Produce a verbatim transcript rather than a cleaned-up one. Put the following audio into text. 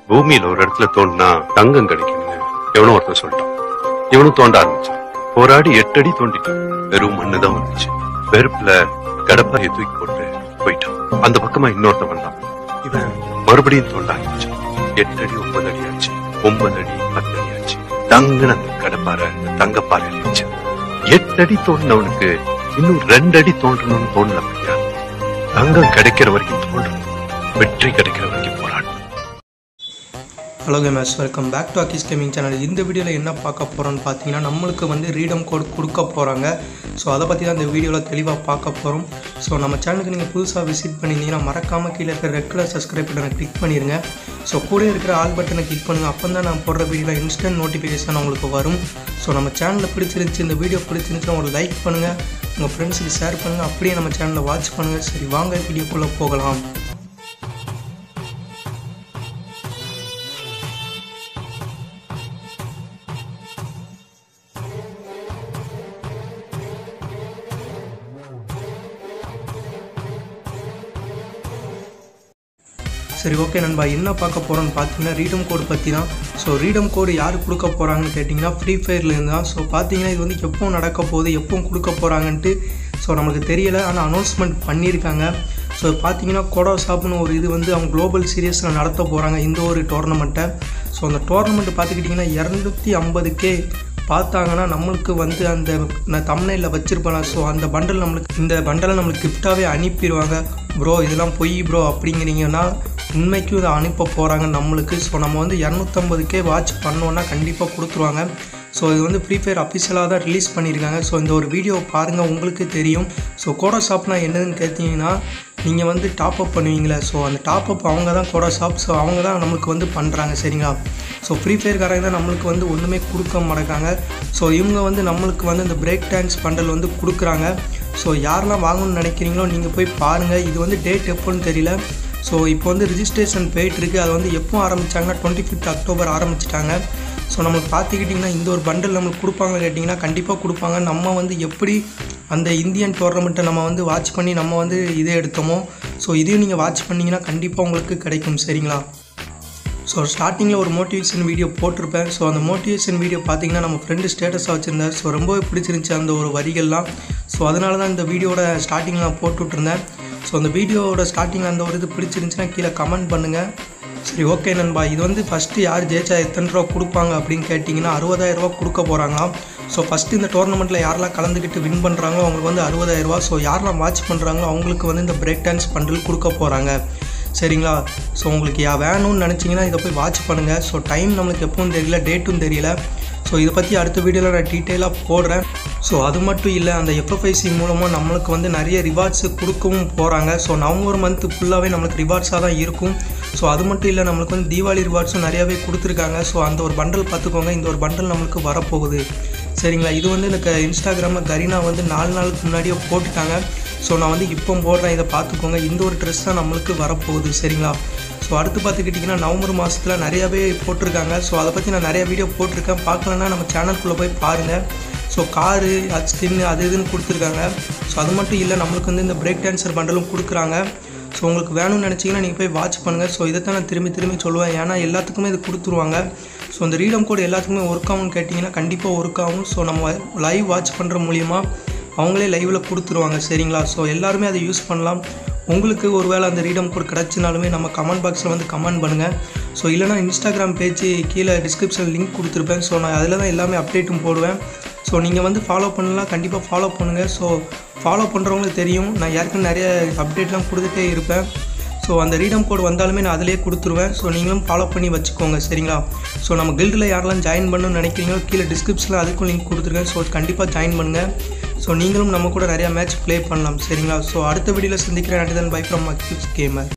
பூமியில ஒரு இடத்துல தோண்டினா தங்கம் கிடைக்கும்னு எவனோ ஒருத்தன் சொல்லிட்டான். இவனும் தோண்ட ஆரம்பிச்சான். போராடி எட்டு அடி தோண்டிட்டான். வெறும் மண்ணுதான் வந்துச்சு. வெறுப்புல கடப்பாறையை தூக்கி போட்டு போயிட்டான். அந்த பக்கமா இன்னொருத்தன் வந்தான். இவன் மறுபடியும் தோண்ட ஆரம்பிச்சான். எட்டு அடி ஒன்பது அடி ஆச்சு. ஒன்பது அடி பத்து அடி ஆச்சு. தங்கன அந்த கடப்பாறை தங்கப்பாறை இருந்துச்சு. எட்டு அடி தோண்டினவனுக்கு இன்னும் ரெண்டு அடி தோன்றணும்னு தோணல. தங்கம் கிடைக்கிற வரைக்கும் தோன்றணும், வெற்றி கிடைக்கிற வரைக்கும் போராடணும். Hello gamers, welcome back to Akki's gaming channel. இந்த வீடியோவில் என்ன பார்க்க போகிறோன்னு பார்த்தீங்கன்னா, நம்மளுக்கு வந்து ரீடம் கோட் கொடுக்க போகிறாங்க. ஸோ அதை பற்றி தான் இந்த வீடியோவில் தெளிவாக பார்க்க போகிறோம். ஸோ நம்ம சேனலுக்கு நீங்கள் புதுசாக விசிட் பண்ணியிருந்தீங்கன்னா மறக்காமல் கீழே இருக்கிற ரெட் கலர் சப்ஸ்கிரைப் பட்டனை கிளிக் பண்ணிடுங்க. ஸோ கூட இருக்கிற ஆல் பட்டனை கிளிக் பண்ணுங்கள். அப்போ தான் நான் போடுற வீடியோவில் இன்ஸ்டன்ட் நோட்டிஃபிகேஷன் உங்களுக்கு வரும். ஸோ நம்ம சேனலில் பிடிச்சிருந்துச்சு, இந்த வீடியோ பிடிச்சிருந்துச்சுன்னா ஒரு லைக் பண்ணுங்கள், உங்கள் ஃப்ரெண்ட்ஸுக்கு ஷேர் பண்ணுங்கள், அப்படியே நம்ம சேனலில் வாட்ச் பண்ணுங்கள். சரி, வாங்க வீடியோக்குள்ளே போகலாம். சரி, ஓகே நண்பா, என்ன பார்க்க போகிறோன்னு பார்த்தீங்கன்னா ரீடம் கோடு பற்றி தான். ஸோ ரீடம் கோடு யார் கொடுக்க போகிறாங்கன்னு கேட்டிங்கன்னா ஃப்ரீ ஃபயர்லேருந்து தான். ஸோ பார்த்தீங்கன்னா இது வந்து எப்போ நடக்க போகுது, எப்போ கொடுக்க போகிறாங்கன்ட்டு ஸோ நமக்கு தெரியலை. ஆனால் அனௌன்ஸ்மெண்ட் பண்ணியிருக்காங்க. ஸோ பார்த்தீங்கன்னா கோடா ஷாப்னு ஒரு இது வந்து அவங்க குளோபல் சீரியஸில் நடத்த போகிறாங்க இந்த ஒரு டோர்னமெண்ட்டை. ஸோ அந்த டோர்னமெண்ட்டு பார்த்துக்கிட்டிங்கன்னா இரநூத்தி ஐம்பது கே பார்த்தாங்கன்னா நம்மளுக்கு வந்து அந்த நான் தம்ப்நெயிலில் வச்சுருப்பேன். ஸோ அந்த பண்டல் நம்மளுக்கு இந்த பண்டலை நம்மளுக்கு கிஃப்டாகவே அனுப்பிடுவாங்க. ப்ரோ இதெல்லாம் பொய் ப்ரோ அப்படிங்கிறீங்கன்னா உண்மைக்கும் இதை அனுப்ப போகிறாங்க நம்மளுக்கு. ஸோ நம்ம வந்து இரநூத்தம்பது கே வாட்ச் பண்ணோன்னா கண்டிப்பாக கொடுத்துருவாங்க. ஸோ இது வந்து ஃப்ரீ ஃபயர் அஃபிஷியலாக தான் ரிலீஸ் பண்ணியிருக்காங்க. ஸோ இந்த ஒரு வீடியோ பாருங்கள், உங்களுக்கு தெரியும். ஸோ கோடா ஷாப்னா என்னதுன்னு கேட்டிங்கன்னா, நீங்கள் வந்து டாப் அப் பண்ணுவீங்களே, ஸோ அந்த டாப் அப் அவங்க தான் கோடா ஷாப். ஸோ அவங்க தான் நம்மளுக்கு வந்து பண்ணுறாங்க, சரிங்களா. ஸோ ஃப்ரீ ஃபயர்காரங்க தான் நம்மளுக்கு வந்து ஒன்றுமே கொடுக்க மாட்டேங்காங்க. ஸோ இவங்க வந்து நம்மளுக்கு வந்து இந்த பிரேக் டான்ஸ் பண்டல் வந்து கொடுக்குறாங்க. ஸோ யாரெல்லாம் வாங்கணும்னு நினைக்கிறீங்களோ நீங்கள் போய் பாருங்கள். இது வந்து டேட் எப்போன்னு தெரியல. ஸோ இப்போ வந்து ரிஜிஸ்ட்ரேஷன் போயிட்டுருக்கு. அது வந்து எப்போ ஆரம்பித்தாங்கன்னா டுவெண்ட்டி ஃபிஃப்த் அக்டோபர் ஆரம்பிச்சிட்டாங்க. ஸோ நம்மளுக்கு பார்த்துக்கிட்டிங்கன்னா இந்த ஒரு பண்டல் நம்மளுக்கு கொடுப்பாங்கன்னு கேட்டிங்கன்னா கண்டிப்பாக கொடுப்பாங்க. நம்ம வந்து எப்படி அந்த இந்தியன் டோர்னமெண்ட்டை நம்ம வந்து வாட்ச் பண்ணி நம்ம வந்து இதே எடுத்தோமோ, ஸோ இதையும் நீங்கள் வாட்ச் பண்ணிங்கன்னா கண்டிப்பாக உங்களுக்கு கிடைக்கும், சரிங்களா. ஸோ ஸ்டார்டிங்கில் ஒரு மோட்டிவேஷன் வீடியோ போட்டிருப்பேன். ஸோ அந்த மோட்டிவேஷன் வீடியோ பார்த்தீங்கன்னா நம்ம ஃப்ரெண்டு ஸ்டேட்டஸாக வச்சுருந்தார். ஸோ ரொம்பவே பிடிச்சிருந்துச்சி அந்த ஒரு வரிகள்லாம். ஸோ அதனால தான் இந்த வீடியோட ஸ்டார்டிங் நான் போட்டுட்ருந்தேன். ஸோ அந்த வீடியோவோட ஸ்டார்டிங்கில் அந்த ஒரு இது பிடிச்சிருந்துச்சின்னா கீழே கமெண்ட் பண்ணுங்கள். சரி, ஓகே நண்பா, இது வந்து ஃபஸ்ட்டு யார் ஜெயிச்சா எத்தனை ரூபா கொடுப்பாங்க அப்படின்னு கேட்டிங்கன்னா அறுபதாயிரம் ரூபா கொடுக்க போகிறாங்களாம். ஸோ ஃபஸ்ட்டு இந்த டோர்னமெண்ட்டில் யாரெல்லாம் கலந்துக்கிட்டு வின் பண்ணுறாங்களோ அவங்களுக்கு வந்து அறுபதாயிரம் ரூபா. ஸோ யாரெல்லாம் வாட்ச் பண்ணுறாங்களோ அவங்களுக்கு வந்து இந்த பிரேக் டான்ஸ் பண்டில் கொடுக்க போகிறாங்க, சரிங்களா. ஸோ உங்களுக்கு யா வேணும்னு நினச்சிங்கன்னா இதை போய் வாட்ச் பண்ணுங்கள். ஸோ டைம் நம்மளுக்கு எப்பவும் தெரியல, டேட்டும் தெரியல. ஸோ இதை பற்றி அடுத்த வீடியோவில் நான் டீட்டெயிலாக போடுறேன். ஸோ அது மட்டும் இல்லை, அந்த எஃப்எஃப்ஐசி மூலமாக நம்மளுக்கு வந்து நிறைய ரிவார்ட்ஸு கொடுக்கவும் போகிறாங்க. ஸோ நவம்பர் மந்த்து ஃபுல்லாகவே நம்மளுக்கு ரிவார்ட்ஸாக தான் இருக்கும். ஸோ அது மட்டும் இல்லை, நம்மளுக்கு வந்து தீபாவளி ரிவார்ட்ஸும் நிறையாவே கொடுத்துருக்காங்க. ஸோ அந்த ஒரு பண்டல் பார்த்துக்கோங்க, இந்த ஒரு பண்டல் நம்மளுக்கு வரப்போகுது, சரிங்களா. இது வந்து எனக்கு இன்ஸ்டாகிராமில் கரீனா வந்து நாலு நாளுக்கு முன்னாடியே போட்டுட்டாங்க. ஸோ நான் வந்து இப்போ போடுறேன், இதை பார்த்துக்கோங்க. இந்த ஒரு ட்ரெஸ் தான் நம்மளுக்கு வரப்போகுது, சரிங்களா. ஸோ அடுத்து பார்த்துக்கிட்டிங்கன்னா நவம்பர் மாதத்தில் நிறையாவே போட்டிருக்காங்க. ஸோ அதை பற்றி நான் நிறையா வீடியோ போட்டிருக்கேன். பார்க்கலன்னா நம்ம சேனலுக்குள்ளே போய் பாருங்கள். ஸோ காரு அது ஸ்கின்னு அது இதுன்னு கொடுத்துருக்காங்க. ஸோ அது மட்டும் இல்லை, நம்மளுக்கு வந்து இந்த பிரேக் டான்ஸர் பண்டலும் கொடுக்குறாங்க. ஸோ உங்களுக்கு வேணும்னு நினச்சிங்கன்னா நீங்கள் போய் வாட்ச் பண்ணுங்கள். ஸோ இதை தான் நான் திரும்பி திரும்பி சொல்லுவேன், ஏன்னா எல்லாத்துக்குமே இது கொடுத்துருவாங்க. ஸோ இந்த ரீடம் கோடு எல்லாத்துக்குமே ஒர்க் ஆகும்னு கேட்டிங்கன்னா கண்டிப்பாக ஒர்க் ஆகும். ஸோ நம்ம லைவ் வாட்ச் பண்ணுற மூலிமா அவங்களே லைவில் கொடுத்துருவாங்க, சரிங்களா. ஸோ எல்லாருமே அதை யூஸ் பண்ணலாம். உங்களுக்கு ஒரு வேளை அந்த ரீடம் கோட் கிடச்சினாலுமே நம்ம கமெண்ட் பாக்ஸில் வந்து கமெண்ட் பண்ணுங்கள். ஸோ இல்லைனா இன்ஸ்டாகிராம் பேஜ் கீழே டிஸ்கிரிப்ஷன் லிங்க் கொடுத்துருப்பேன். ஸோ நான் அதில் தான் எல்லாமே அப்டேட்டும் போடுவேன். ஸோ நீங்கள் வந்து ஃபாலோ பண்ணலாம், கண்டிப்பாக ஃபாலோ பண்ணுங்கள். ஸோ ஃபாலோ பண்ணுறவங்களுக்கு தெரியும், நான் யாருக்கும் நிறைய அப்டேட்லாம் கொடுத்துட்டே இருப்பேன். ஸோ அந்த ரீடம் கோட் வந்தாலுமே நான் அதிலே கொடுத்துருவேன். ஸோ நீங்களும் ஃபாலோ பண்ணி வச்சுக்கோங்க, சரிங்களா. ஸோ நம்ம கில்டில் யாரெல்லாம் ஜாயின் பண்ணணும்னு நினைக்கிறீங்களோ கீழே டிஸ்கிரிப்ஷனில் அதுக்கும் லிங்க் கொடுத்துருக்கேன். ஸோ கண்டிப்பாக ஜாயின் பண்ணுங்கள். ஸோ நீங்களும் நம்ம கூட நிறையா மேட்ச் ப்ளே பண்ணலாம், சரிங்களா. ஸோ அடுத்த வீடியோவில் சந்திக்கிறேன். Bye from Akki's gamer.